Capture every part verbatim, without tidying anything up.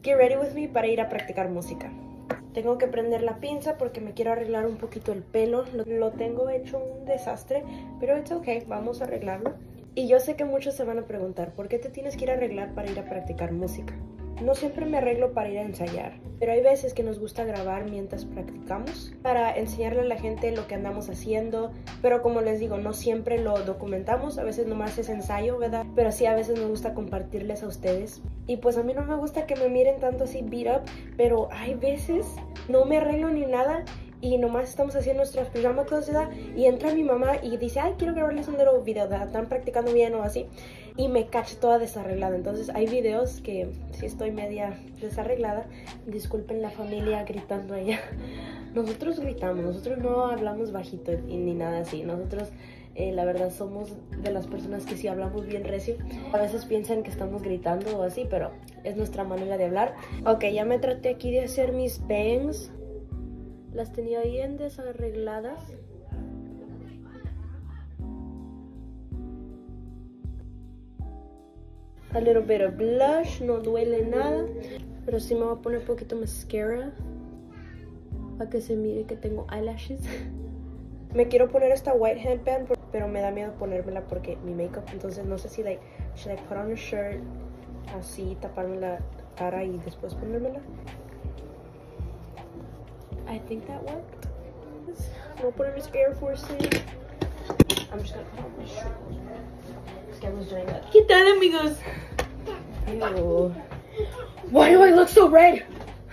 get ready with me para ir a practicar música. Tengo que prender la pinza porque me quiero arreglar un poquito el pelo. Lo, lo tengo hecho un desastre, pero it's okay, vamos a arreglarlo. Y yo sé que muchos se van a preguntar, ¿por qué te tienes que ir a arreglar para ir a practicar música? No siempre me arreglo para ir a ensayar, pero hay veces que nos gusta grabar mientras practicamos para enseñarle a la gente lo que andamos haciendo, pero como les digo, no siempre lo documentamos, a veces nomás es ensayo, ¿verdad? Pero sí, a veces me gusta compartirles a ustedes. Y pues a mí no me gusta que me miren tanto así beat up, pero hay veces no me arreglo ni nada y nomás estamos haciendo nuestras pijama clases, ¿verdad? Y entra mi mamá y dice, ay, quiero grabarles un little video, ¿verdad? Están practicando bien o así. Y me cacho toda desarreglada. Entonces hay videos que sí estoy media desarreglada. Disculpen la familia gritando allá. Nosotros gritamos, nosotros no hablamos bajito ni nada así. Nosotros eh, la verdad somos de las personas que sí hablamos bien recio. A veces piensan que estamos gritando o así, pero es nuestra manera de hablar. Ok, ya me traté aquí de hacer mis bangs. Las tenía bien desarregladas. A little bit of blush, no duele nada. Pero sí me voy a poner un poquito mascara para que se mire que tengo eyelashes. Me quiero poner esta white headband, pero me da miedo ponérmela porque mi makeup. Entonces no sé si like, should I put on a shirt, así taparme la cara y después ponérmela. I think that worked. Voy a poner mis Air Forces. I'm just gonna put on my shirt. ¿Qué tal, amigos? Ew. Why do I look so red?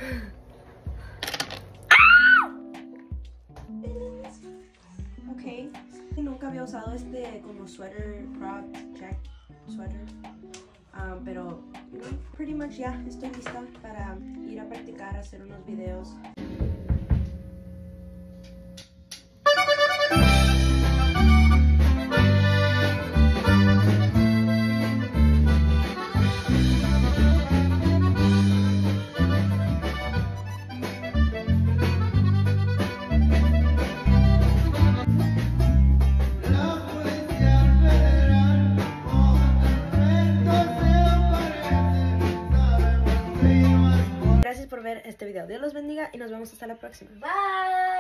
Ok, nunca había usado este como sweater, crop, jack, sweater. Um, pero, you know, pretty much ya yeah, estoy lista para ir a practicar, hacer unos videos. Por ver este video. Dios los bendiga y nos vemos hasta la próxima. Bye.